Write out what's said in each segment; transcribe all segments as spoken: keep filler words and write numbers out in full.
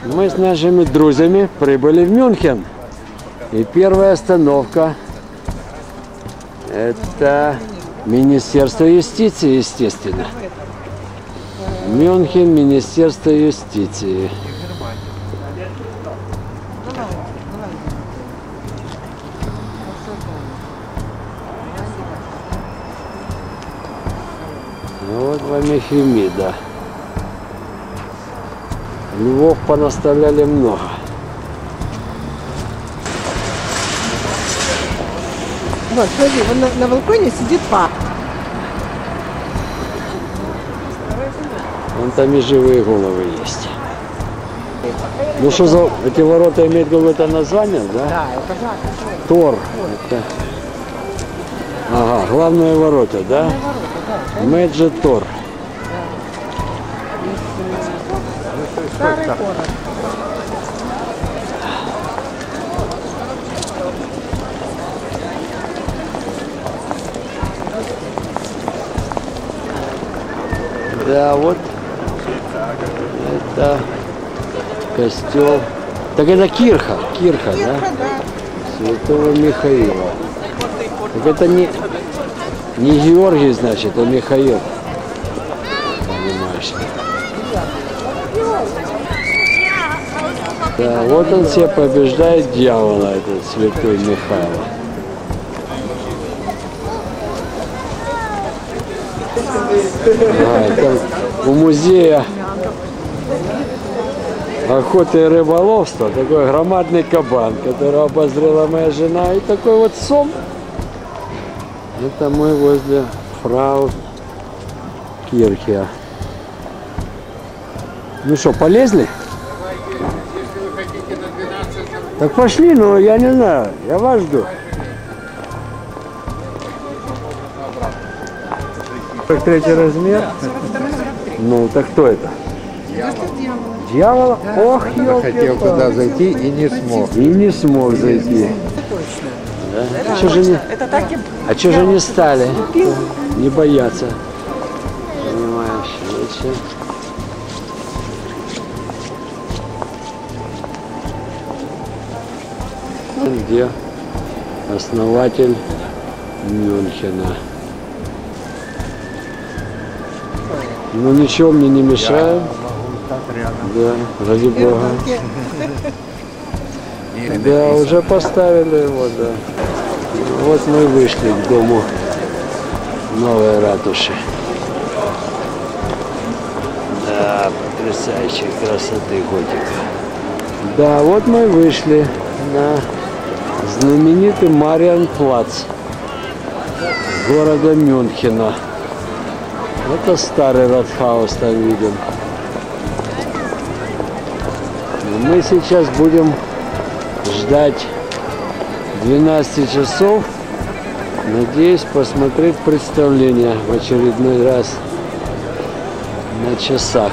Мы с нашими друзьями прибыли в Мюнхен. И первая остановка – это Министерство юстиции, естественно. Мюнхен, Министерство юстиции. Вот вам и Фемида. Львов понаставляли много. Вот, смотри, вон на, на балконе сидит папа. Вон там и живые головы есть. Ну что за эти ворота имеют какое-то название, да? Да, это же Тор. Это... Ага, главные ворота, да? Меджи Тор. старый город. Да, вот это костел. Так это кирха, кирха, да? Святого Михаила. Так это не, не Георгий, значит, а Михаил. Понимаешь? Да, вот он все побеждает дьявола, этот святой Михаил. Да, это у музея охоты и рыболовства такой громадный кабан, которого обозрела моя жена. И такой вот сом. Это мы возле фрау Кирхе. Ну что, полезли? Так пошли, но я не знаю, я вас жду. сорок третий размер. Ну, так кто это? Дьявола? Да. Ох, я хотел туда зайти и не смог. И не смог зайти. Да? А что же не, а что же не стали? Не боятся. Понимаешь, лучше. Где основатель Мюнхена. Ну ничего мне не мешает. Да, ради бога. Да, уже поставили его, да. Вот мы вышли к дому новой ратуши. Да, потрясающей красоты готика. Да, вот мы вышли на знаменитый Мариенплац города Мюнхена. Это старый Ратхаус там видим. Мы сейчас будем ждать двенадцати часов. Надеюсь посмотреть представление в очередной раз на часах.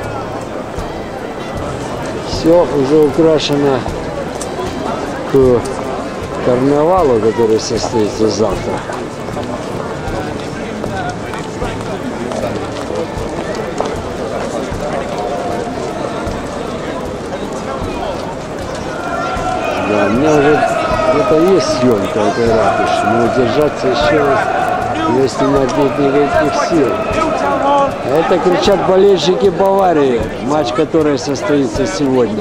Все уже украшено к карнавалу, который состоится завтра. Да, у меня уже где-то есть съемка этой ратуши, но удержаться еще, если нет никаких сил. Это кричат болельщики Баварии, матч которой состоится сегодня.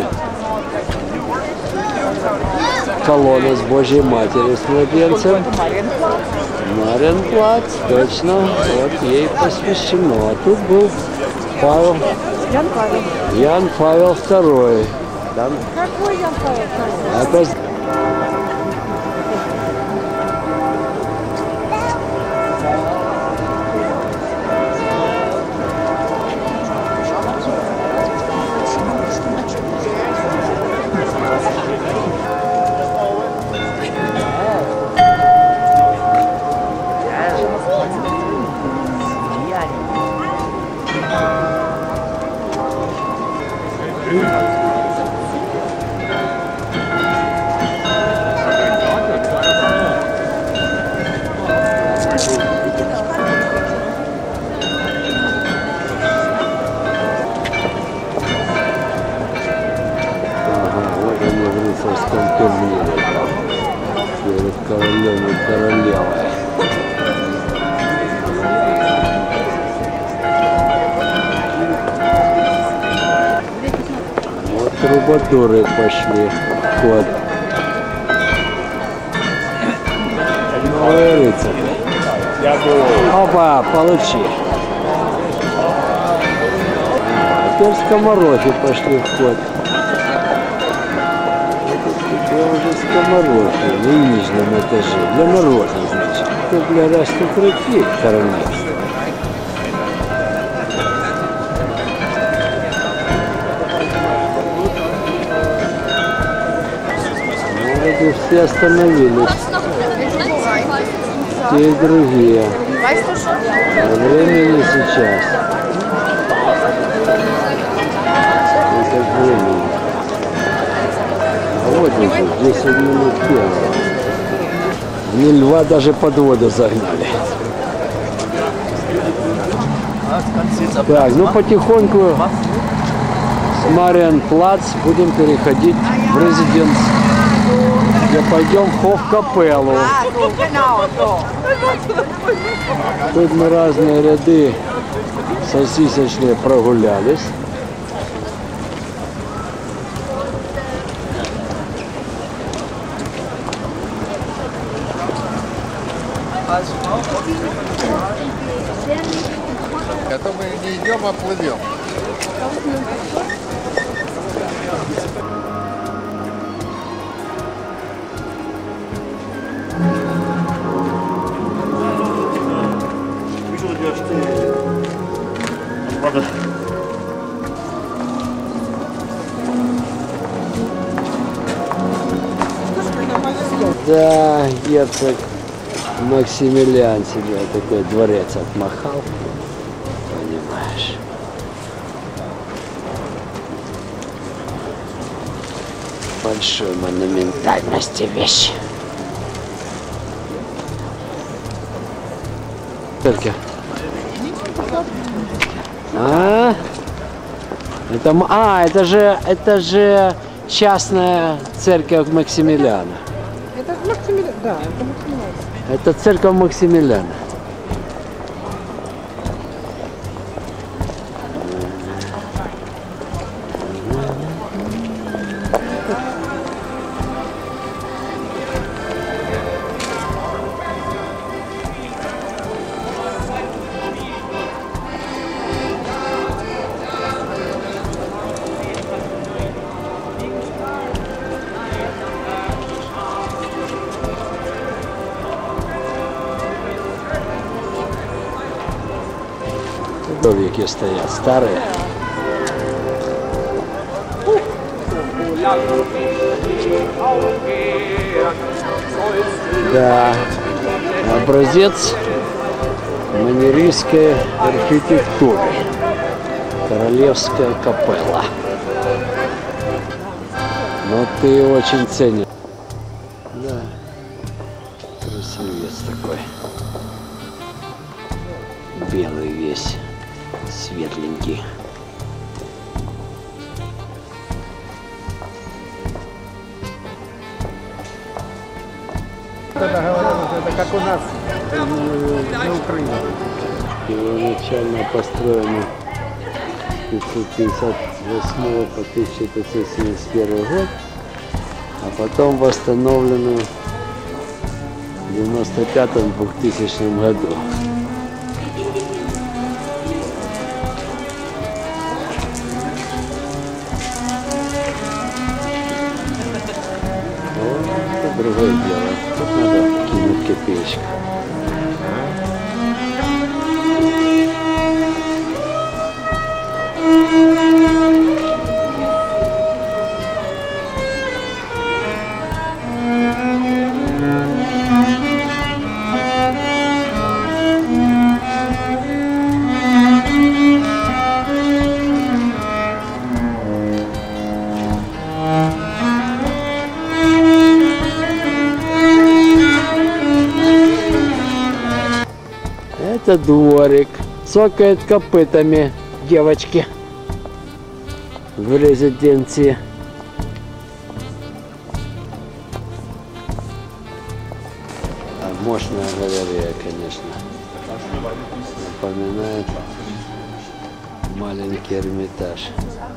Колонна с Божьей Матерью с младенцем. Мариенплац, точно, вот ей посвящено. А тут был Павел. Ян Павел. Ян Павел второй. Там... Какой Ян Павел Это... королем и королевой. Вот трубадуры пошли в ход. Новые рыцари. Опа, получи. А, теперь скоморохи пошли в ход. Это уже скоморохи на нижнем этаже. Для мороза, значит. Это для аристократи королевства. Вроде все остановились. Те и другие. А времени сейчас. Это времени. А вот уже десять минут первого. Они льва даже под воду загнали. Так, ну потихоньку с Мариенплац будем переходить в резиденс, где пойдем в Хофкапеллу. Тут мы разные ряды сосисочные прогулялись. Это мы не идем, а плывем. Да, герцог Максимилиан себе такой дворец отмахал, понимаешь. Большой монументальности вещь. Только. А? Это, а, это же, это же частная церковь Максимилиана. Это Максимилиан, да, это Максимилиан. Это церковь Максимилиана. Домики стоят старые. Да, образец маньеристской архитектуры. Королевская капелла. Но ты очень ценишь. Да, красивец такой. Белый весь. Светленький. Это говорят, это как у нас на Украине. Первоначально построено с пятьсот пятьдесят восьмого по тысяча пятьсот семьдесят первый год, а потом восстановлено в девяносто пятом — двухтысячном году. Другое дело. Тут надо кинуть копеечку. Это дворик. Цокает копытами девочки в резиденции. Мощная галерея, конечно. Напоминает маленький Эрмитаж.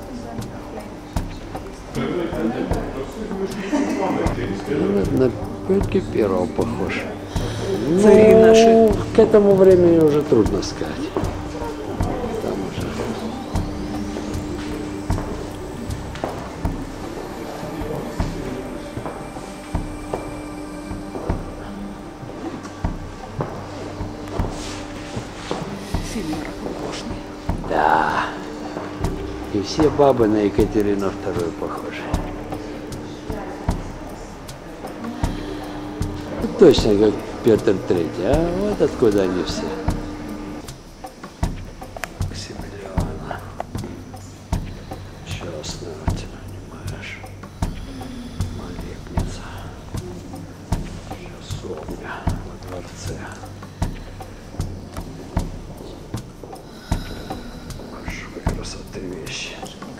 На, на Петьки Первого похож. Цари Ну, наши. к этому времени уже трудно сказать. Там уже. Сильно роскошный. Да. И все бабы на Екатерину Вторую похожи. Ну, точно как Петр Третий, а вот откуда они все. Максимилиана. Частная, понимаешь. Молебница. Часовня во дворце. Большой красоты вещи.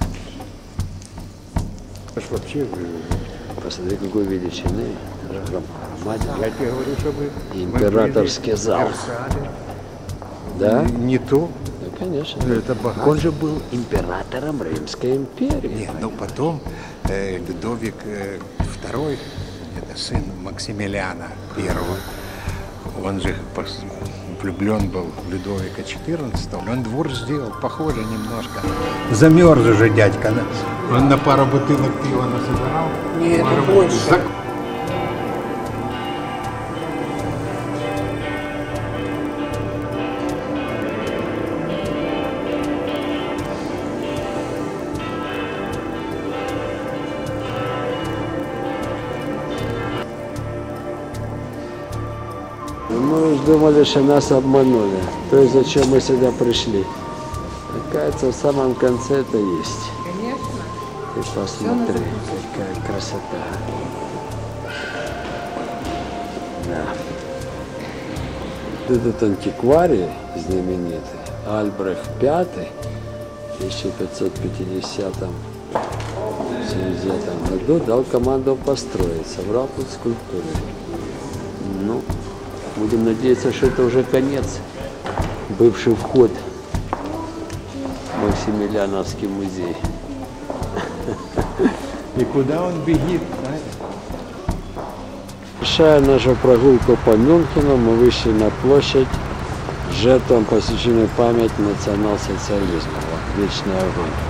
Это ж вообще, Посмотри, какой величины. Громадный. я тебе говорю, чтобы... Императорский зал. Версале. Да? Не то. Да, конечно. Это богатство. Он же был императором Римской империи. Нет, ну потом э, Людовик э, Второй, это сын Максимилиана Первого, он же пос- влюблен был в Людовика Четырнадцатого, он двор сделал, похоже немножко. Замерз уже дядька, да? Он на пару бутылок пива насобирал. Нет, пару больше. зак- Мы уж думали, что нас обманули. То есть зачем мы сюда пришли. Оказывается, в самом конце это есть. Конечно. Ты посмотри, какая красота. Да. Этот антикварий знаменитый, Альбрехт Пятый, в тысяча пятьсот пятидесятом семидесятом году дал команду построить, собрал тут скульптуры. Ну, будем надеяться, что это уже конец. Бывший вход в Максимилиановский музей. И куда он бегит, знаете? Завершая нашу прогулку по Мюнхену, мы вышли на площадь жертвам посвященной память национал-социализма. Вот, вечный огонь.